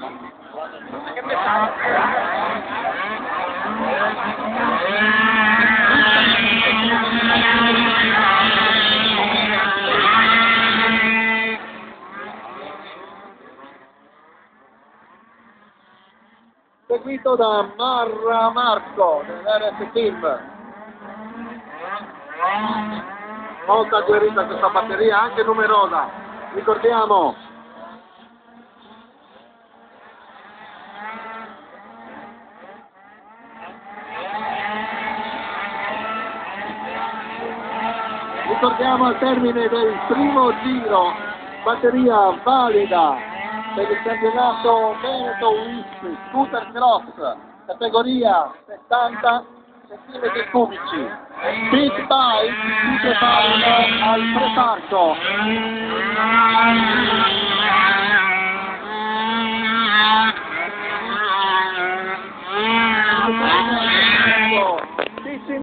Seguito da Marra Marco dell'RS Team. Molto agguerrita questa batteria, anche numerosa, ricordiamo. Ricordiamo al termine del primo giro, batteria valida per il campionato Veneto Whisky Scooter Cross, categoria 70 centimetri cubici. Big Bike si preparano al preparto.